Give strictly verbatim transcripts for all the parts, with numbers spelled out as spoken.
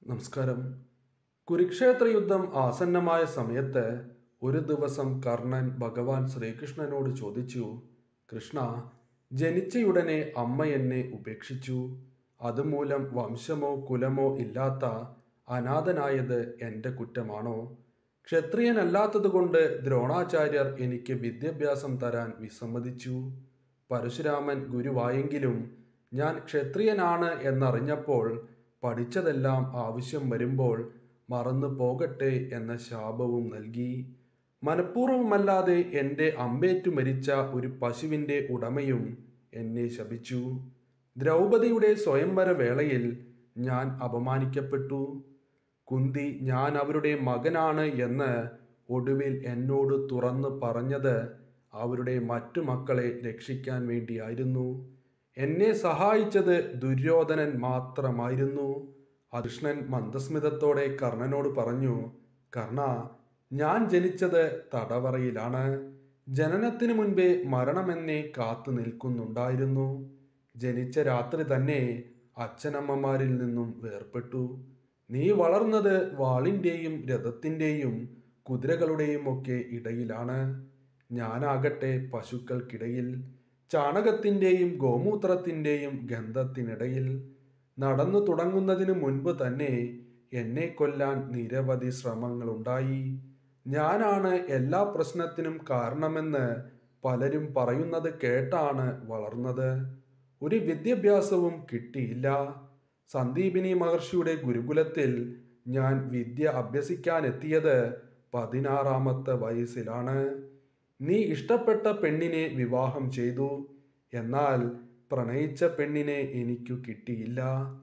നമസ്കാരം. കുരുക്ഷേത്ര യുദ്ധം ആസന്നമായ സമയത്ത് ഒരു ദിവസം കർണൻ ഭഗവാൻ ശ്രീകൃഷ്ണനോട് ചോദിച്ചു, കൃഷ്ണ, ജനിച്ചയുടനെ അമ്മ എന്നെ ഉപേക്ഷിച്ചു. അതുമൂലം വംശമോ കുലമോ ഇല്ലാത്ത അനാഥനായത് എൻ്റെ കുറ്റമാണോ? ക്ഷത്രിയനല്ലാത്തതുകൊണ്ട് ദ്രോണാചാര്യർ എനിക്ക് വിദ്യാഭ്യാസം തരാൻ വിസമ്മതിച്ചു. പരശുരാമൻ ഗുരുവായെങ്കിലും ഞാൻ ക്ഷത്രിയനാണ് എന്നറിഞ്ഞപ്പോൾ പഠിച്ചതെല്ലാം ആവശ്യം വരുമ്പോൾ മറന്നു പോകട്ടെ എന്ന ശാപവും നൽകി. മനഃപൂർവ്വമല്ലാതെ എൻ്റെ അമ്പേറ്റു മരിച്ച ഒരു പശുവിൻ്റെ ഉടമയും എന്നെ ശപിച്ചു. ദ്രൗപദിയുടെ സ്വയംവര വേളയിൽ ഞാൻ അപമാനിക്കപ്പെട്ടു. കുന്തി ഞാൻ അവരുടെ മകനാണ് എന്ന് ഒടുവിൽ എന്നോട് തുറന്നു പറഞ്ഞത് അവരുടെ മറ്റു മക്കളെ രക്ഷിക്കാൻ വേണ്ടിയായിരുന്നു. എന്നെ സഹായിച്ചത് ദുര്യോധനൻ മാത്രമായിരുന്നു. കൃഷ്ണൻ മന്ദസ്മിതത്തോടെ കർണനോട് പറഞ്ഞു, കർണ, ഞാൻ ജനിച്ചത് തടവറയിലാണ്. ജനനത്തിനു മുൻപേ മരണമെന്നെ കാത്തു നിൽക്കുന്നുണ്ടായിരുന്നു. ജനിച്ച രാത്രി തന്നെ അച്ഛനമ്മമാരിൽ നിന്നും വേർപെട്ടു. നീ വളർന്നത് വാളിൻ്റെയും രഥത്തിൻ്റെയും കുതിരകളുടെയും ഒക്കെ ഇടയിലാണ്. ഞാനാകട്ടെ പശുക്കൾക്കിടയിൽ, ചാണകത്തിൻ്റെയും ഗോമൂത്രത്തിൻ്റെയും ഗന്ധത്തിനിടയിൽ. നടന്നു തുടങ്ങുന്നതിന് മുൻപ് തന്നെ എന്നെ കൊല്ലാൻ നിരവധി ശ്രമങ്ങളുണ്ടായി. ഞാനാണ് എല്ലാ പ്രശ്നത്തിനും കാരണമെന്ന് പലരും പറയുന്നത് കേട്ടാണ് വളർന്നത്. ഒരു വിദ്യാഭ്യാസവും കിട്ടിയില്ല. സന്ദീപിനി മഹർഷിയുടെ ഗുരുകുലത്തിൽ ഞാൻ വിദ്യ അഭ്യസിക്കാനെത്തിയത് പതിനാറാമത്തെ വയസ്സിലാണ്. നീ ഇഷ്ടപ്പെട്ട പെണ്ണിനെ വിവാഹം ചെയ്തു. എന്നാൽ പ്രണയിച്ച പെണ്ണിനെ എനിക്കു കിട്ടിയില്ല.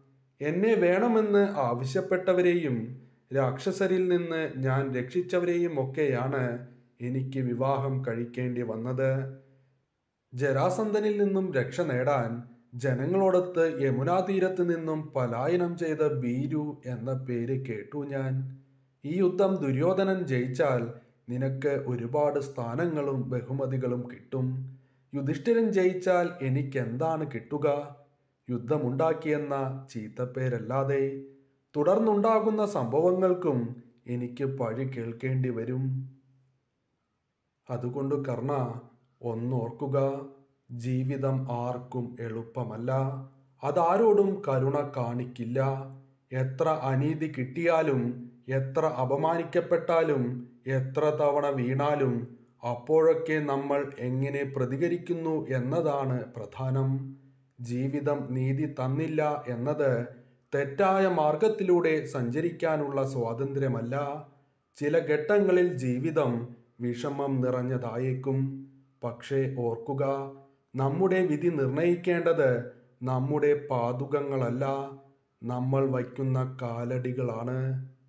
എന്നെ വേണമെന്ന് ആവശ്യപ്പെട്ടവരെയും രാക്ഷസരിൽ നിന്ന് ഞാൻ രക്ഷിച്ചവരെയും ഒക്കെയാണ് എനിക്ക് വിവാഹം കഴിക്കേണ്ടി വന്നത്. ജരാസന്ധനിൽ നിന്നും രക്ഷ നേടാൻ ജനങ്ങളോടൊത്ത് യമുനാ തീരത്ത് നിന്നും പലായനം ചെയ്ത ഭീരു എന്ന പേര് കേട്ടു ഞാൻ. ഈ യുദ്ധം ദുര്യോധനൻ ജയിച്ചാൽ നിനക്ക് ഒരുപാട് സ്ഥാനങ്ങളും ബഹുമതികളും കിട്ടും. യുധിഷ്ഠിരൻ ജയിച്ചാൽ എനിക്കെന്താണ് കിട്ടുക? യുദ്ധമുണ്ടാക്കിയെന്ന ചീത്തപ്പേരല്ലാതെ. തുടർന്നുണ്ടാകുന്ന സംഭവങ്ങൾക്കും എനിക്ക് പഴി കേൾക്കേണ്ടി വരും. അതുകൊണ്ട് കർണ, ഒന്നോർക്കുക, ജീവിതം ആർക്കും എളുപ്പമല്ല. അതാരോടും കരുണ കാണിക്കില്ല. എത്ര അനീതി കിട്ടിയാലും, എത്ര അപമാനിക്കപ്പെട്ടാലും, എത്ര തവണ വീണാലും അപ്പോഴൊക്കെ നമ്മൾ എങ്ങനെ പ്രതികരിക്കുന്നു എന്നതാണ് പ്രധാനം. ജീവിതം നീതി തന്നില്ല എന്നത് തെറ്റായ മാർഗത്തിലൂടെ സഞ്ചരിക്കാനുള്ള സ്വാതന്ത്ര്യമല്ല. ചില ഘട്ടങ്ങളിൽ ജീവിതം വിഷമം നിറഞ്ഞതായേക്കും. പക്ഷേ ഓർക്കുക, നമ്മുടെ വിധി നിർണയിക്കേണ്ടത് നമ്മുടെ പാദുകങ്ങളല്ല, നമ്മൾ വയ്ക്കുന്ന കാലടികളാണ്.